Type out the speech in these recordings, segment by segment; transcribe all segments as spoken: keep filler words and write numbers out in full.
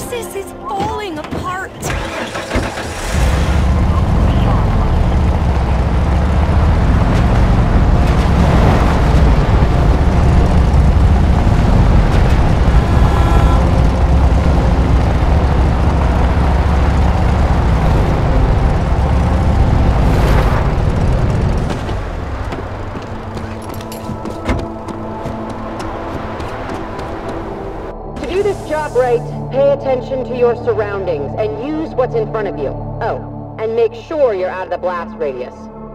Nexus is falling apart. Right, pay attention to your surroundings and use what's in front of you. Oh, and make sure you're out of the blast radius.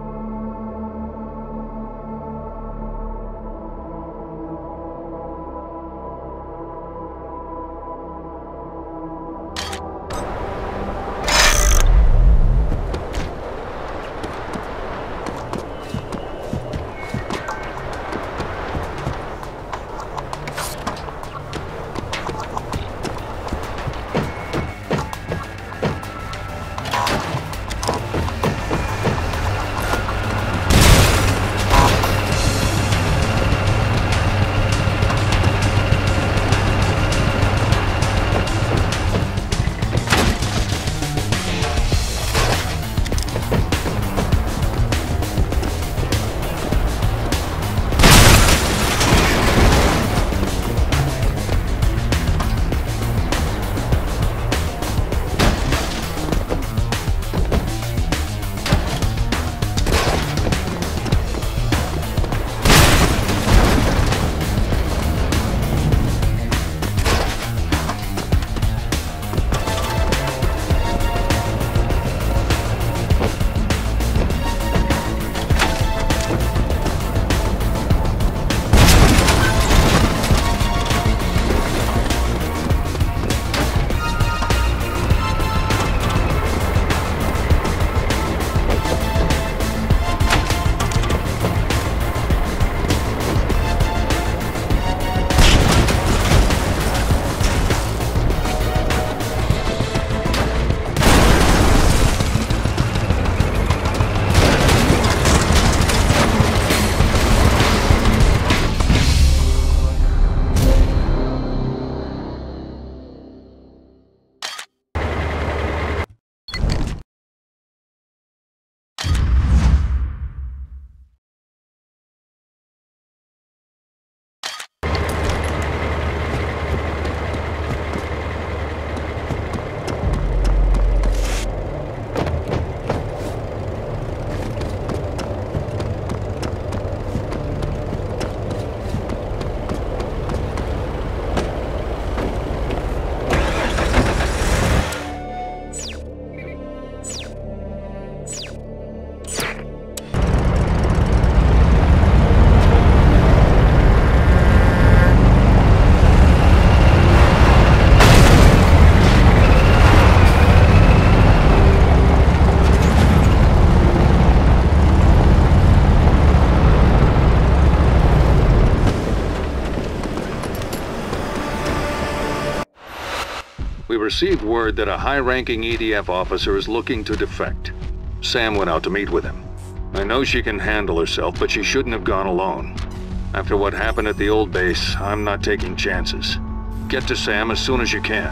We received word that a high-ranking E D F officer is looking to defect. Sam went out to meet with him. I know she can handle herself, but she shouldn't have gone alone. After what happened at the old base, I'm not taking chances. Get to Sam as soon as you can.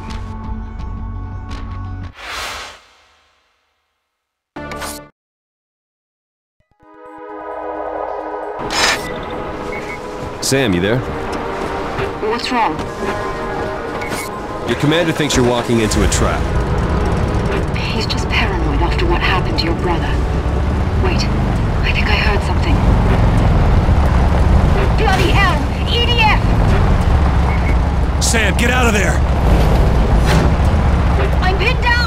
Sam, you there? What's wrong? Your commander thinks you're walking into a trap. He's just paranoid after what happened to your brother. Wait, I think I heard something. Bloody hell! E D F! Sam, get out of there! I'm pinned down!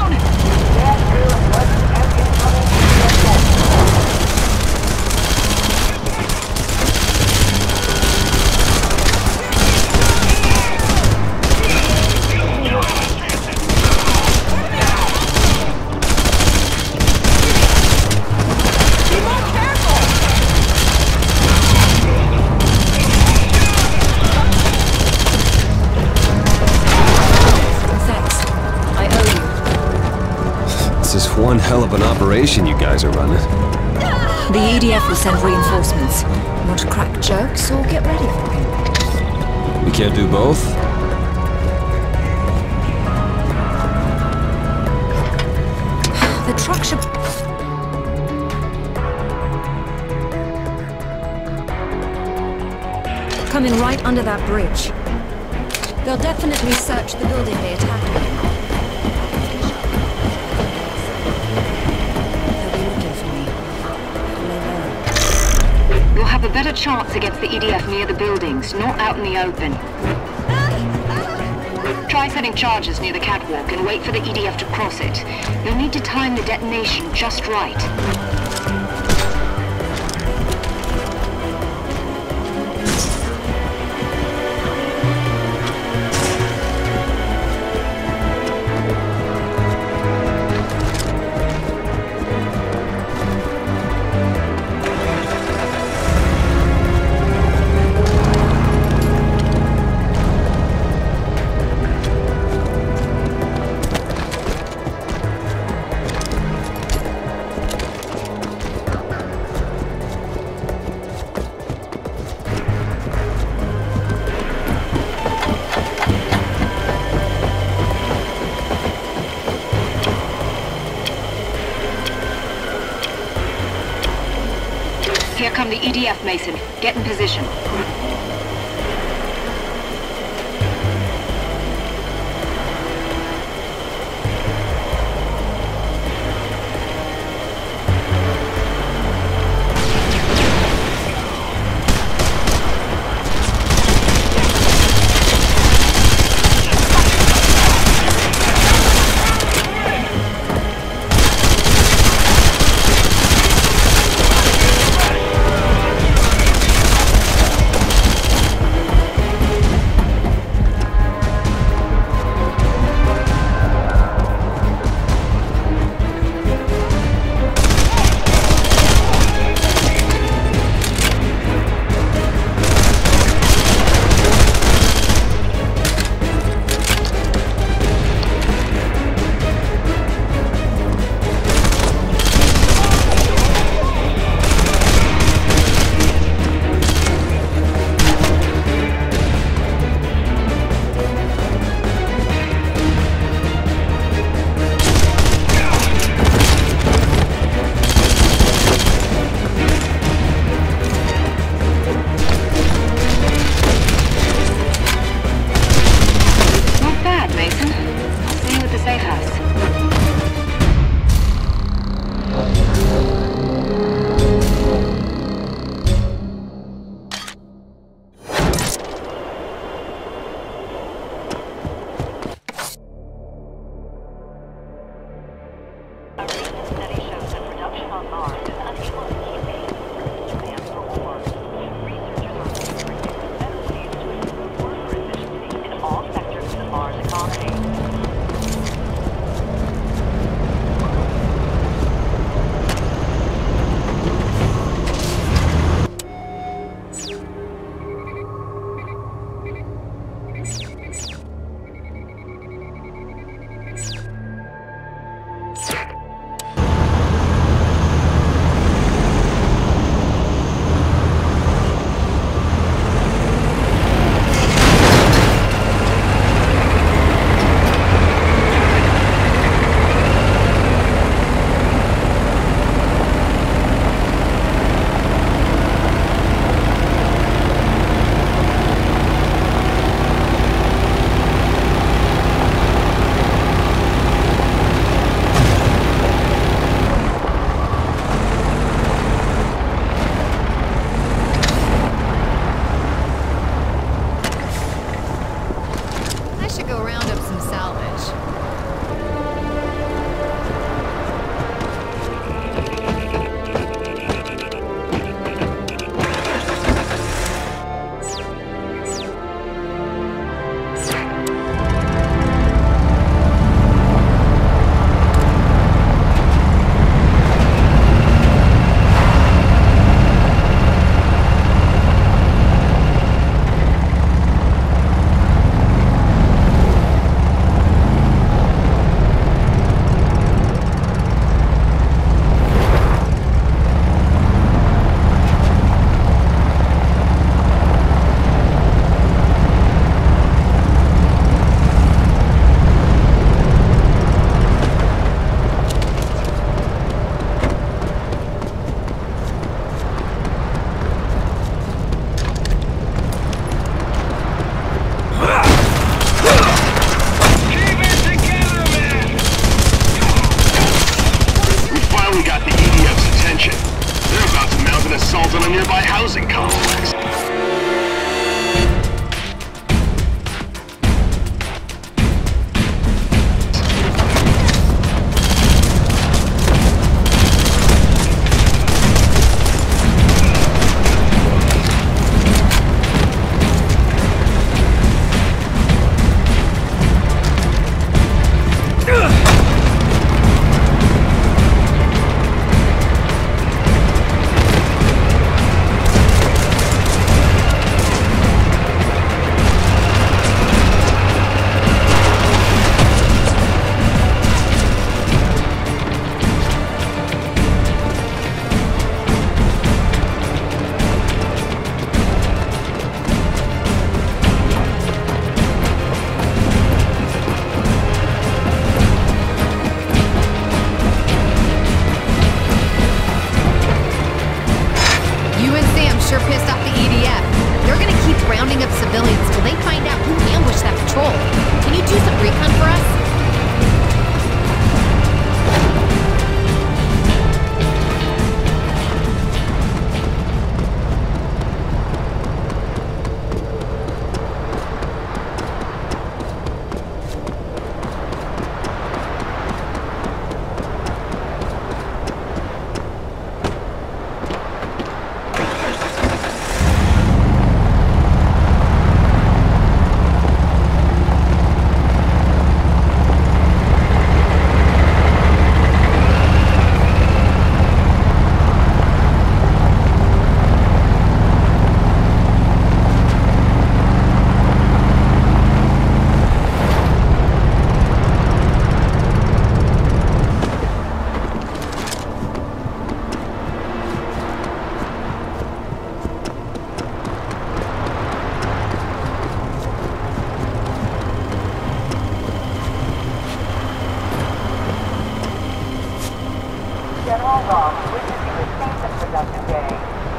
This is one hell of an operation you guys are running. The E D F will send reinforcements. Want to crack jokes or get ready for him? We can't do both? coming right under that bridge. They'll definitely search the building they attacked on. They'll be looking for me. Better lay low. You'll have a better chance against the E D F near the buildings, not out in the open. Try setting charges near the catwalk and wait for the E D F to cross it. You'll need to time the detonation just right. Here come the E D F, Mason. Get in position. from a nearby housing complex. Sure pissed off the E D F. They're gonna keep rounding up civilians till they find out who ambushed that patrol. Can you do some recon for us? General Ross, witnessing a safe and productive day.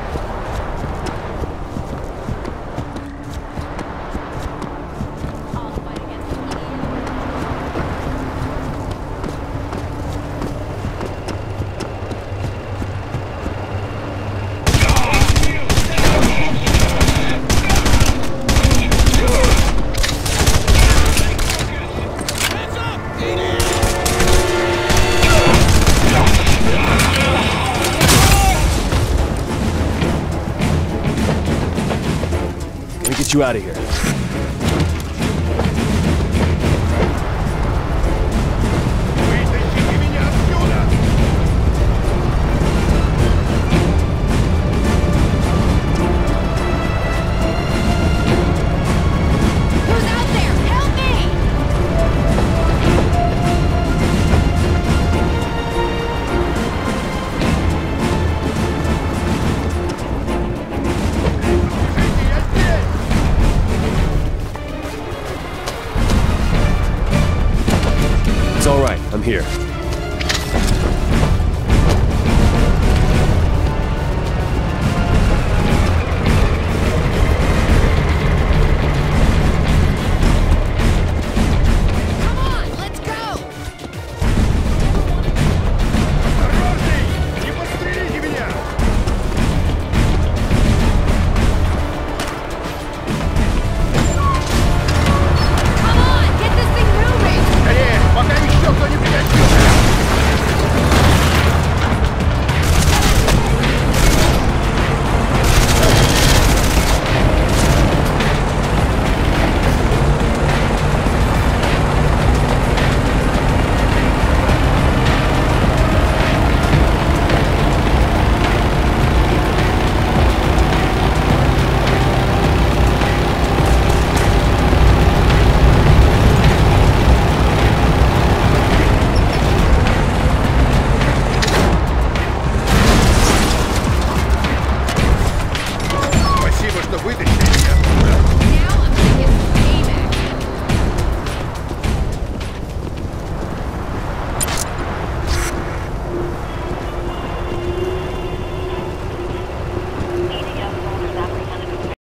Get you out of here. Who's out there? Help me! It's all right. I'm here.